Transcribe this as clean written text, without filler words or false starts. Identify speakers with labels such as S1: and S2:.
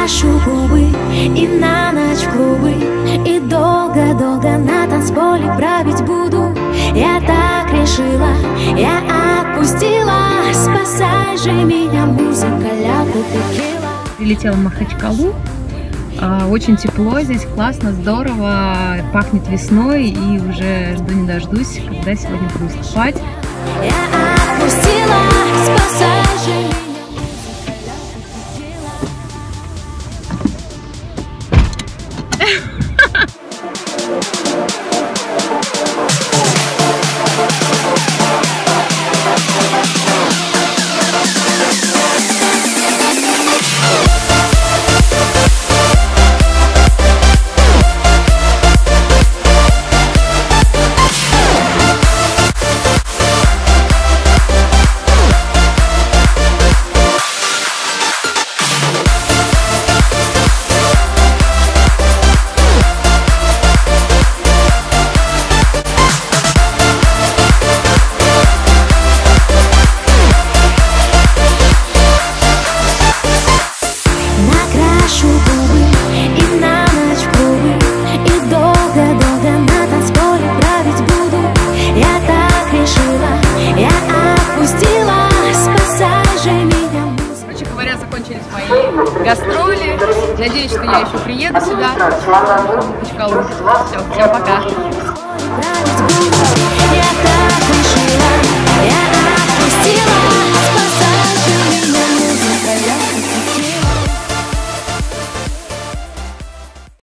S1: накрашу губы и на ночь в клубы, и долго-долго на танцполе править буду. Я так решила, я отпустила. Спасай же меня, музыка, ляпу текила.
S2: Прилетела в Махачкалу. Очень тепло здесь, классно, здорово, пахнет весной, и уже жду не дождусь, когда сегодня буду выступать.
S1: Я отпустила, спасай же меня.
S2: Закончились мои гастроли. Надеюсь, что я еще приеду сюда, в Махачкалу. Все, всем пока.